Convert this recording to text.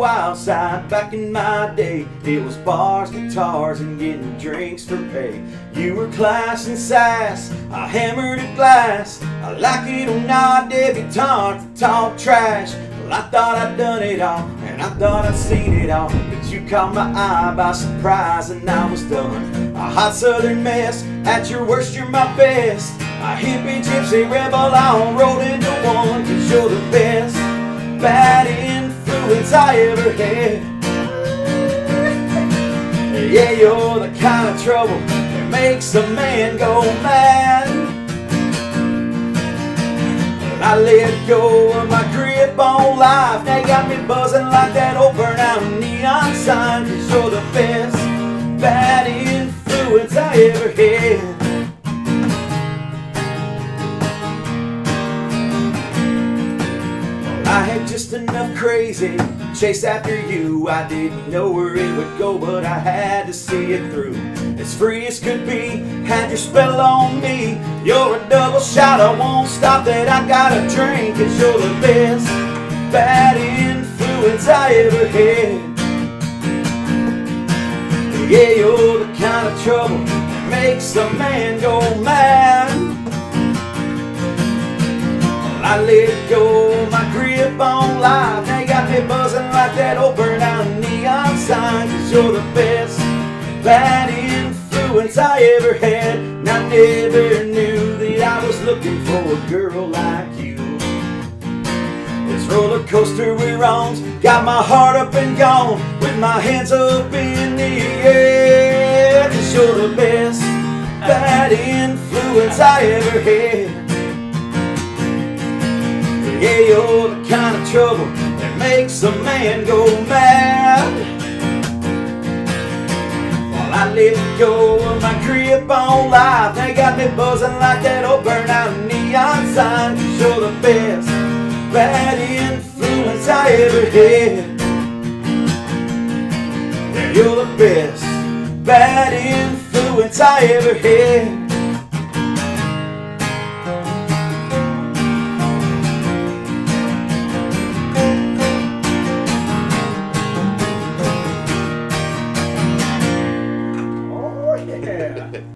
wild side. Back in my day, it was bars, guitars, and getting drinks for pay. You were class and sass, I hammered a glass. I like it or not, debutante to talk trash. Well, I thought I'd done it all, and I thought I'd seen it all, but you caught my eye by surprise and I was done. A hot southern mess, at your worst you're my best. A hippie gypsy rebel on rolled into one, 'cause you're the best bad influence I ever had. Yeah, you're the kind of trouble that makes a man go mad. I let go of my grip on life, they got me buzzing like that old burnout neon sign. 'Cause you're the best bad influence I ever had. I had just enough crazy chase after you. I didn't know where it would go, but I had to see it through. As free as could be, had your spell on me. You're a double shot, I won't stop that I gotta drink. 'Cause you're the best bad influence I ever had. Yeah, you're the kind of trouble that makes a man go mad. I let go of my grip on life, they got me buzzing like that old burnout neon sign. 'Cause you're the best bad influence I ever had. And I never knew that I was looking for a girl like you. This roller coaster we're on's got my heart up and gone, with my hands up in the air. 'Cause you're the best bad influence I ever had. Yeah, you're the kind of trouble that makes a man go mad. While I let go of my grip on life, they got me buzzing like that old burnout neon sign. 'Cause you're the best bad influence I ever had. Yeah, you're the best bad influence I ever had.